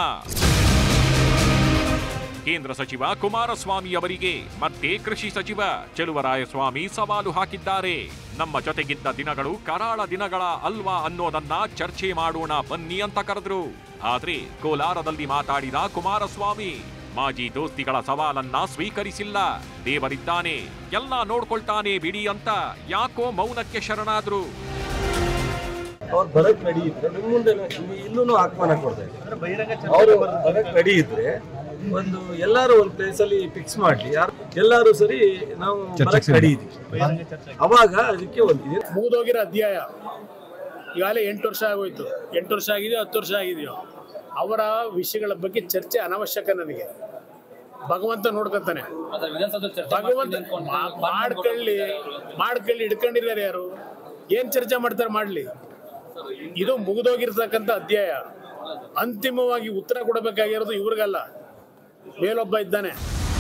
S10: ಕೇಂದ್ರ ಸಚಿವ ಕುಮಾರಸ್ವಾಮಿ ಅವರಿಗೆ ಮತ್ತೆ ಕೃಷಿ ಸಚಿವ ಚಲುವರಾಯಸ್ವಾಮಿ ಸವಾಲು ಹಾಕಿದ್ದಾರೆ. ನಮ್ಮ ಜೊತೆಗಿದ್ದ ದಿನಗಳು ಕರಾಳ ದಿನಗಳ ಅಲ್ವಾ ಅನ್ನೋದನ್ನ ಚರ್ಚೆ ಮಾಡೋಣ ಬನ್ನಿ ಅಂತ ಕರೆದ್ರು. ಆದ್ರೆ ಕೋಲಾರದಲ್ಲಿ ಮಾತಾಡಿದ ಕುಮಾರಸ್ವಾಮಿ ಮಾಜಿ ದೋಸ್ತಿಗಳ ಸವಾಲನ್ನ ಸ್ವೀಕರಿಸಿಲ್ಲ. ದೇವರಿದ್ದಾನೆ, ಎಲ್ಲ ನೋಡ್ಕೊಳ್ತಾನೆ ಬಿಡಿ ಅಂತ ಯಾಕೋ ಮೌನಕ್ಕೆ ಶರಣಾದ್ರು.
S11: ಅವ್ರು ಬರಕ್ ರೆಡಿ ಇದ್ರೆ ನಿಮ್ಮ ಮುಂದೆ ಇಲ್ಲೂ ಆಹ್ವಾನ ಕೊಡ್ತಾ ಇದ್ದಾರೆ. ಅವರು ಬರಕ್ ರೆಡಿ ಇದ್ರೆ ಒಂದು ಎಲ್ಲಾರು ಒಂದು ಪ್ಲೇಸಲ್ಲಿ ಫಿಕ್ಸ್ ಮಾಡಲಿ, ಎಲ್ಲರೂ ಸರಿ ನಾವು ಬರಕ್ ರೆಡಿ ಇದ್ದೀವಿ. ಅವಾಗ ಅದಕ್ಕೆ ಒಂದು
S9: ಮುಗಿದೋಗಿರೋ ಅಧ್ಯಾಯ ಈಗಾಗಲೇ 8 ವರ್ಷ ಆಗೋಯ್ತು. 8 ವರ್ಷ ಆಗಿದೆಯೋ 10 ವರ್ಷ ಆಗಿದೆಯೋ, ಅವರ ವಿಷಯಗಳ ಬಗ್ಗೆ ಚರ್ಚೆ ಅನವಶ್ಯಕ. ನನಗೆ ಭಗವಂತ ನೋಡ್ಕೊತಾನೆ. ಭಗವಂತ ಮಾಡ್ಕೊಳ್ಳಿ ಹಿಡ್ಕೊಂಡಿದ್ದಾರೆ. ಯಾರು ಏನ್ ಚರ್ಚೆ ಮಾಡ್ತಾರೆ ಮಾಡ್ಲಿ. ಇದು ಮುಗಿದೋಗಿರ್ತಕ್ಕಂಥ ಅಧ್ಯಾಯ. ಅಂತಿಮವಾಗಿ ಉತ್ತರ ಕೊಡಬೇಕಾಗಿರೋದು ಇವ್ರಿಗಲ್ಲ, ಮೇಲೊಬ್ಬ ಇದ್ದಾನೆ.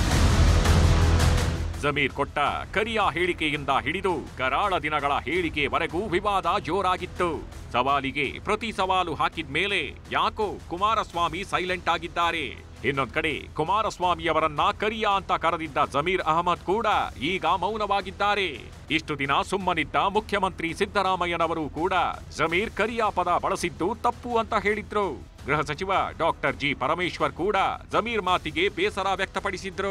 S10: ಜಮೀರ್ ಕೊಟ್ಟ ಕರಿಯ ಹೇಳಿಕೆಯಿಂದ ಹಿಡಿದು ಕರಾಳ ದಿನಗಳ ಹೇಳಿಕೆವರೆಗೂ ವಿವಾದ ಜೋರಾಗಿತ್ತು. ಸವಾಲಿಗೆ ಪ್ರತಿ ಸವಾಲು ಹಾಕಿದ ಮೇಲೆ ಯಾಕೋ ಕುಮಾರಸ್ವಾಮಿ ಸೈಲೆಂಟ್ ಆಗಿದ್ದಾರೆ. ಇನ್ನೊಂದ್ ಕಡೆ ಕುಮಾರಸ್ವಾಮಿಯವರನ್ನ ಕರಿಯಾ ಅಂತ ಕರೆದಿದ್ದ ಜಮೀರ್ ಅಹಮದ್ ಕೂಡ ಈಗ ಮೌನವಾಗಿದ್ದಾರೆ. ಇಷ್ಟು ದಿನ ಸುಮ್ಮನಿದ್ದ ಮುಖ್ಯಮಂತ್ರಿ ಸಿದ್ದರಾಮಯ್ಯನವರು ಕೂಡ ಜಮೀರ್ ಕರಿಯಾ ಪದ ಬಳಸಿದ್ದು ತಪ್ಪು ಅಂತ ಹೇಳಿದ್ರು. ಗೃಹ ಸಚಿವ ಡಾಕ್ಟರ್ ಜಿ ಪರಮೇಶ್ವರ್ ಕೂಡ ಜಮೀರ್ ಮಾತಿಗೆ ಬೇಸರ ವ್ಯಕ್ತಪಡಿಸಿದ್ರು.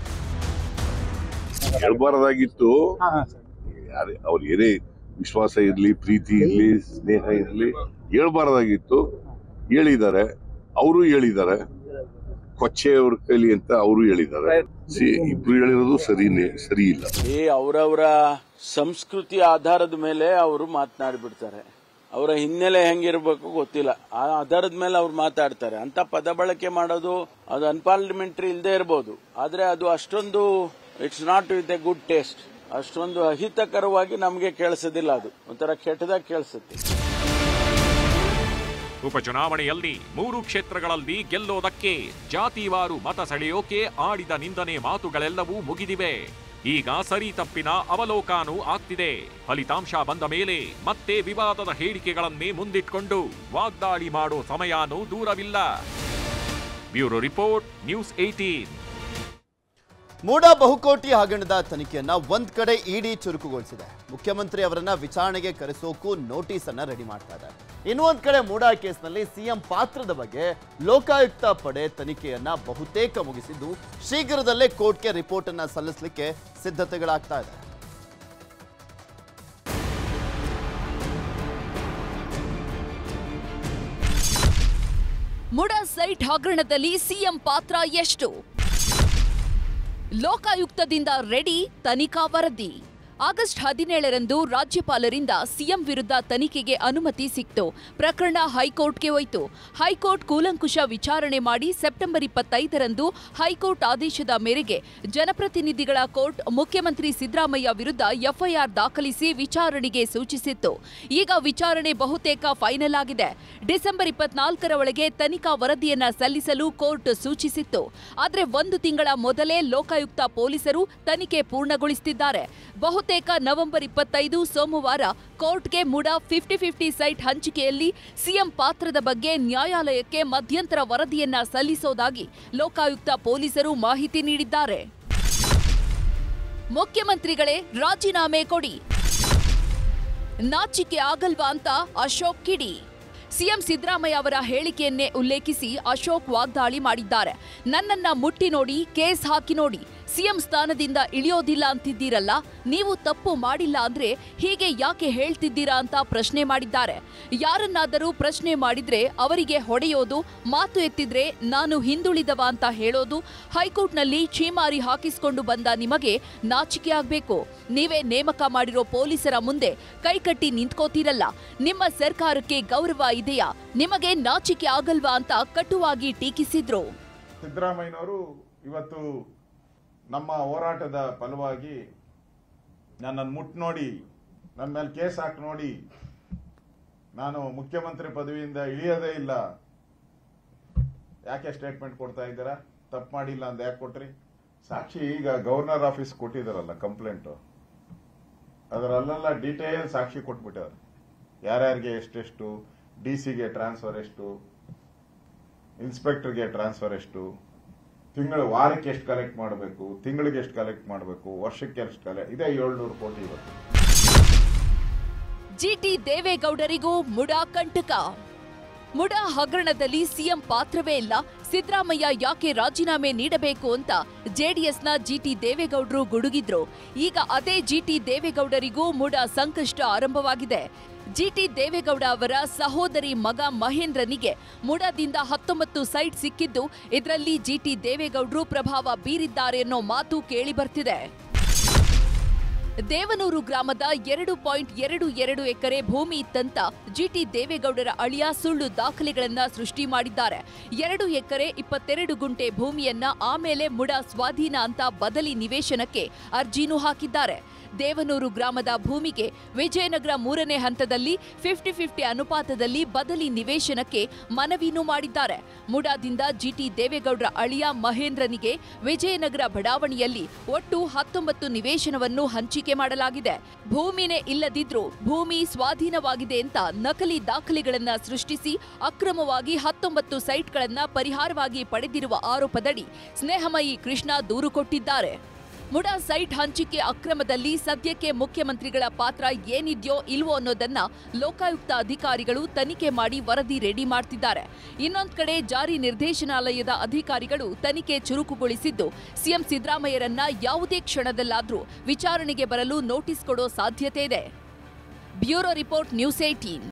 S4: ಹೇಳ್ಬಾರ್ದಾಗಿತ್ತು, ಅವ್ರ ಏನೇ ವಿಶ್ವಾಸ ಇರ್ಲಿ, ಪ್ರೀತಿ ಇರ್ಲಿ, ಸ್ನೇಹ ಇರ್ಲಿ, ಹೇಳ್ಬಾರ್ದಾಗಿತ್ತು. ಹೇಳಿದ್ದಾರೆ, ಅವರು ಹೇಳಿದ್ದಾರೆ, ಕೊಚ್ಚೆ ಅವ್ರ ಕೈಲಿ ಅಂತ ಅವರು ಹೇಳಿದ್ದಾರೆ. ಇಬ್ರು ಹೇಳಿರೋದು ಸರಿ ಇಲ್ಲ.
S5: ಅವರವರ ಸಂಸ್ಕೃತಿ ಆಧಾರದ ಮೇಲೆ ಅವರು ಮಾತನಾಡ್ಬಿಡ್ತಾರೆ. ಅವರ ಹಿನ್ನೆಲೆ ಹೆಂಗಿರ್ಬೇಕು ಗೊತ್ತಿಲ್ಲ, ಆ ಆಧಾರದ ಮೇಲೆ ಅವ್ರು ಮಾತಾಡ್ತಾರೆ. ಅಂತ ಪದ ಬಳಕೆ ಮಾಡೋದು ಅದು ಅನ್ಪಾರ್ಲಿಮೆಂಟರಿ ಇಲ್ಲದೆ ಇರಬಹುದು, ಆದ್ರೆ ಅದು ಅಷ್ಟೊಂದು it's not with a good taste. ಅಷ್ಟೊಂದು ಅಹಿತಕರವಾಗಿ ನಮಗೆ ಕೇಳಿಸೋದಿಲ್ಲ, ಅದು ಒಂಥರ ಕೆಟ್ಟದಾಗಿ ಕೇಳಿಸುತ್ತೆ.
S10: ಉಪಚುನಾವಣೆಯಲ್ಲಿ 3 ಕ್ಷೇತ್ರಗಳಲ್ಲಿ ಗೆಲ್ಲೋದಕ್ಕೆ ಜಾತಿವಾರು ಮತ ಸೆಳೆಯೋಕೆ ಆಡಿದ ನಿಂದನೆ ಮಾತುಗಳೆಲ್ಲವೂ ಮುಗಿದಿವೆ. ಈಗ ಸರಿ ತಪ್ಪಿನ ಅವಲೋಕನೂ ಆಗ್ತಿದೆ. ಫಲಿತಾಂಶ ಬಂದ ಮೇಲೆ ಮತ್ತೆ ವಿವಾದದ ಹೇಳಿಕೆಗಳನ್ನೇ ಮುಂದಿಟ್ಕೊಂಡು ವಾಗ್ದಾಳಿ ಮಾಡೋ ಸಮಯನೂ ದೂರವಿಲ್ಲ. Bureau report, news 18.
S1: ಮೂಡಾ ಬಹುಕೋಟಿ ಹಗರಣದ ತನಿಖೆಯನ್ನ ಒಂದ್ ಕಡೆ ಇಡಿ ಚುರುಕುಗೊಳಿಸಿದೆ. ಮುಖ್ಯಮಂತ್ರಿ ಅವರನ್ನ ವಿಚಾರಣೆಗೆ ಕರೆಸೋಕು ನೋಟಿಸ್ ಅನ್ನ ರೆಡಿ ಮಾಡ್ತಾ ಇದೆ. ಇನ್ನೊಂದ್ ಕಡೆ ಮೂಡಾ ಕೇಸ್ನಲ್ಲಿ ಸಿಎಂ ಪಾತ್ರದ ಬಗ್ಗೆ ಲೋಕಾಯುಕ್ತ ಪಡೆ ತನಿಖೆಯನ್ನ ಬಹುತೇಕ ಮುಗಿಸಿದ್ದು ಶೀಘ್ರದಲ್ಲೇ ಕೋರ್ಟ್ಗೆ ರಿಪೋರ್ಟ್ ಅನ್ನ ಸಲ್ಲಿಸಲಿಕ್ಕೆ ಸಿದ್ಧತೆಗಳಾಗ್ತಾ ಇದೆ.
S13: ಮೂಡಾ ಸೈಟ್ ಹಗರಣದಲ್ಲಿ ಸಿಎಂ ಪಾತ್ರ ಎಷ್ಟು? ಲೋಕಾಯುಕ್ತದಿಂದ ರೆಡಿ ತನಿಖಾ ವರದಿ. ಆಗಸ್ಟ್ 17ರಂದು ರಾಜ್ಯಪಾಲರಿಂದ ಸಿಎಂ ವಿರುದ್ಧ ತನಿಖೆಗೆ ಅನುಮತಿ ಸಿಕ್ತು. ಪ್ರಕರಣ ಹೈಕೋರ್ಟ್ಗೆ ಹೋಯಿತು. ಹೈಕೋರ್ಟ್ ಕೂಲಂಕುಷ ವಿಚಾರಣೆ ಮಾಡಿ ಸೆಪ್ಟೆಂಬರ್ 25ರಂದು ಹೈಕೋರ್ಟ್ ಆದೇಶದ ಮೇರೆಗೆ ಜನಪ್ರತಿನಿಧಿಗಳ ಕೋರ್ಟ್ ಮುಖ್ಯಮಂತ್ರಿ ಸಿದ್ದರಾಮಯ್ಯ ವಿರುದ್ಧ ಎಫ್ಐಆರ್ ದಾಖಲಿಸಿ ವಿಚಾರಣೆಗೆ ಸೂಚಿಸಿತ್ತು. ಈಗ ವಿಚಾರಣೆ ಬಹುತೇಕ ಫೈನಲ್ ಆಗಿದೆ. ಡಿಸೆಂಬರ್ 24ರ ಒಳಗೆ ತನಿಖಾ ವರದಿಯನ್ನ ಸಲ್ಲಿಸಲು ಕೋರ್ಟ್ ಸೂಚಿಸಿತ್ತು. ಆದರೆ 1 ತಿಂಗಳ ಮೊದಲೇ ಲೋಕಾಯುಕ್ತ ಪೊಲೀಸರು ತನಿಖೆ ಪೂರ್ಣಗೊಳಿಸುತ್ತಿದ್ದಾರೆ. ಬಹುತೇಕ ನವೆಂಬರ್ 25 ಸೋಮವಾರ ಕೋರ್ಟ್ಗೆ ಮೂಡಾ 50-50 ಸೈಟ್ ಹಂಚಿಕೆಯಲ್ಲಿ ಸಿಎಂ ಪಾತ್ರದ ಬಗ್ಗೆ ನ್ಯಾಯಾಲಯಕ್ಕೆ ಮಧ್ಯಂತರ ವರದಿಯನ್ನ ಸಲ್ಲಿಸೋದಾಗಿ ಲೋಕಾಯುಕ್ತ ಪೊಲೀಸರು ಮಾಹಿತಿ ನೀಡಿದ್ದಾರೆ. ಮುಖ್ಯಮಂತ್ರಿಗಳೇ ರಾಜೀನಾಮೆ ಕೊಡಿ, ನಾಚಿಕೆ ಆಗಲ್ವಾ ಅಂತ ಅಶೋಕ್ ಕಿಡಿ. ಸಿಎಂ ಸಿದ್ದರಾಮಯ್ಯ ಅವರ ಹೇಳಿಕೆಯನ್ನೇ ಉಲ್ಲೇಖಿಸಿ ಅಶೋಕ್ ವಾಗ್ದಾಳಿ ಮಾಡಿದ್ದಾರೆ. ನನ್ನನ್ನ ಮುಟ್ಟಿ ನೋಡಿ, ಕೇಸ್ ಹಾಕಿ ನೋಡಿ, ಸಿಎಂ ಸ್ಥಾನದಿಂದ ಇಳಿಯೋದಿಲ್ಲ ಅಂತಿದ್ದೀರಲ್ಲ, ನೀವು ತಪ್ಪು ಮಾಡಿಲ್ಲ ಅಂದ್ರೆ ಹೀಗೆ ಯಾಕೆ ಹೇಳ್ತಿದ್ದೀರಾ ಅಂತ ಪ್ರಶ್ನೆ ಮಾಡಿದ್ದಾರೆ. ಯಾರನ್ನಾದರೂ ಪ್ರಶ್ನೆ ಮಾಡಿದ್ರೆ ಅವರಿಗೆ ಹೊಡೆಯೋದು, ಮಾತು ಎತ್ತಿದ್ರೆ ನಾನು ಹಿಂದುಳಿದವ ಅಂತ ಹೇಳೋದು, ಹೈಕೋರ್ಟ್ನಲ್ಲಿ ಛೀಮಾರಿ ಹಾಕಿಸಿಕೊಂಡು ಬಂದ ನಿಮಗೆ ನಾಚಿಕೆ ಆಗ್ಬೇಕು. ನೀವೇ ನೇಮಕ ಮಾಡಿರೋ ಪೊಲೀಸರ ಮುಂದೆ ಕೈಕಟ್ಟಿ ನಿಂತ್ಕೋತೀರಲ್ಲ, ನಿಮ್ಮ ಸರ್ಕಾರಕ್ಕೆ ಗೌರವ ಇದೆಯಾ? ನಿಮಗೆ ನಾಚಿಕೆ ಆಗಲ್ವಾ ಅಂತ ಕಟುವಾಗಿ ಟೀಕಿಸಿದ್ರು.
S2: ಸಿದ್ದರಾಮಯ್ಯನವರು ಇವತ್ತು ನಮ್ಮ ಹೋರಾಟದ ಫಲವಾಗಿ ನನ್ನನ್ನು ಮುಟ್ಟು ನೋಡಿ, ನನ್ನ ಮೇಲೆ ಕೇಸ್ ಹಾಕಿ ನೋಡಿ, ನಾನು ಮುಖ್ಯಮಂತ್ರಿ ಪದವಿಯಿಂದ ಇಳಿಯೋದೇ ಇಲ್ಲ, ಯಾಕೆ ಸ್ಟೇಟ್ಮೆಂಟ್ ಕೊಡ್ತಾ ಇದ್ದೀರಾ? ತಪ್ಪು ಮಾಡಿಲ್ಲ ಅಂತ ಯಾಕೆ ಕೊಟ್ರಿ? ಸಾಕ್ಷಿ ಈಗ ಗವರ್ನರ್ ಆಫೀಸ್ ಕೊಟ್ಟಿದ್ದಾರಲ್ಲ ಕಂಪ್ಲೇಂಟು, ಅದರಲ್ಲೆಲ್ಲ ಡೀಟೇಲ್ ಸಾಕ್ಷಿ ಕೊಟ್ಬಿಟ್ಟಿದ್ದಾರೆ. ಯಾರ್ಯಾರಿಗೆ ಎಷ್ಟೆಷ್ಟು, ಡಿಸಿಗೆ ಟ್ರಾನ್ಸ್ಫರ್ ಎಷ್ಟು, ಇನ್ಸ್ಪೆಕ್ಟರ್ಗೆ ಟ್ರಾನ್ಸ್ಫರ್ ಎಷ್ಟು, ವಾರಕ್ಕೆ ಎಷ್ಟು ಕಲೆಕ್ಟ್ ಮಾಡಬೇಕು, ತಿಂಗಳಿಗೆ ಎಷ್ಟು ಕಲೆಕ್ಟ್ ಮಾಡಬೇಕು, ವರ್ಷಕ್ಕೆ ಎಷ್ಟು ಕಲೆಕ್ಟ್, ಇದೇ 700 ಕೋಟಿ ಇವತ್ತು.
S13: ಜಿಟಿ ದೇವೇಗೌಡರಿಗೂ ಮುಡಾ ಕಂಟಕ. ಮುಡಾ ಹಗರಣದಲ್ಲಿ ಸಿಎಂ ಪಾತ್ರವೇ ಇಲ್ಲ, ಸಿದ್ದರಾಮಯ್ಯ ಯಾಕೆ ರಾಜೀನಾಮೆ ನೀಡಬೇಕು ಅಂತ ಜೆಡಿಎಸ್ನ ಜಿಟಿ ದೇವೇಗೌಡರು ಗುಡುಗಿದ್ರು. ಈಗ ಅದೇ ಜಿಟಿ ದೇವೇಗೌಡರಿಗೂ ಮುಡಾ ಸಂಕಷ್ಟ ಆರಂಭವಾಗಿದೆ. ಜಿಟಿ ದೇವೇಗೌಡ ಅವರ ಸಹೋದರಿ ಮಗ ಮಹೇಂದ್ರನಿಗೆ ಮುಡಾದಿಂದ 19 ಸೈಟ್ ಸಿಕ್ಕಿದ್ದು, ಇದರಲ್ಲಿ ಜಿಟಿ ದೇವೇಗೌಡರು ಪ್ರಭಾವ ಬೀರಿದ್ದಾರೆ ಅನ್ನೋ ಮಾತು ಕೇಳಿ ಬರ್ತಿದೆ. ದೇವನೂರು ಗ್ರಾಮದ 2.22 ಎಕರೆ ಭೂಮಿ ಇತ್ತಂತ ಜಿಟಿ ದೇವೇಗೌಡರ ಅಳಿಯ ಸುಳ್ಳು ದಾಖಲೆಗಳನ್ನ ಸೃಷ್ಟಿ ಮಾಡಿದ್ದಾರೆ. 2 ಎಕರೆ 22 ಗುಂಟೆ ಭೂಮಿಯನ್ನ ಆಮೇಲೆ ಮುಡಾ ಸ್ವಾಧೀನ ಅಂತ ಬದಲಿ ನಿವೇಶನಕ್ಕೆ ಅರ್ಜಿನೂ ಹಾಕಿದ್ದಾರೆ. ದೇವನೂರು ಗ್ರಾಮದ ಭೂಮಿಗೆ ವಿಜಯನಗರ 3ನೇ ಹಂತದಲ್ಲಿ 50-50 ಅನುಪಾತದಲ್ಲಿ ಬದಲಿ ನಿವೇಶನಕ್ಕೆ ಮನವಿನೂ ಮಾಡಿದ್ದಾರೆ. ಮುಡಾದಿಂದ ಜಿಟಿ ದೇವೇಗೌಡರ ಅಳಿಯ ಮಹೇಂದ್ರನಿಗೆ ವಿಜಯನಗರ ಬಡಾವಣೆಯಲ್ಲಿ ಒಟ್ಟು 19 ನಿವೇಶನವನ್ನು ಹಂಚಿಕೆ ಮಾಡಲಾಗಿದೆ. ಭೂಮಿನೇ ಇಲ್ಲದಿದ್ರೂ ಭೂಮಿ ಸ್ವಾಧೀನವಾಗಿದೆ ಅಂತ ನಕಲಿ ದಾಖಲೆಗಳನ್ನು ಸೃಷ್ಟಿಸಿ ಅಕ್ರಮವಾಗಿ 19 ಸೈಟ್ಗಳನ್ನು ಪರಿಹಾರವಾಗಿ ಪಡೆದಿರುವ ಆರೋಪದಡಿ ಸ್ನೇಹಮಯಿ ಕೃಷ್ಣ ದೂರು ಕೊಟ್ಟಿದ್ದಾರೆ. ಮುಡಾ ಸೈಟ್ ಹಂಚಿಕೆ ಅಕ್ರಮದಲ್ಲಿ ಸದ್ಯಕ್ಕೆ ಮುಖ್ಯಮಂತ್ರಿಗಳ ಪಾತ್ರ ಏನಿದೆಯೋ ಇಲ್ವೋ ಅನ್ನೋದನ್ನ ಲೋಕಾಯುಕ್ತ ಅಧಿಕಾರಿಗಳು ತನಿಖೆ ಮಾಡಿ ವರದಿ ರೆಡಿ ಮಾಡ್ತಿದ್ದಾರೆ. ಇನ್ನೊಂದು ಕಡೆ ಜಾರಿ ನಿರ್ದೇಶನಾಲಯದ ಅಧಿಕಾರಿಗಳು ತನಿಖೆ ಚುರುಕುಗೊಳಿಸಿದ್ದು ಸಿಎಂ ಸಿದ್ದರಾಮಯ್ಯರನ್ನ ಯಾವುದೇ ಕ್ಷಣದಲ್ಲಾದ್ರೂ ವಿಚಾರಣೆಗೆ ಬರಲು ನೋಟಿಸ್ ಕೊಡೋ ಸಾಧ್ಯತೆ ಇದೆ. Bureau report news 18.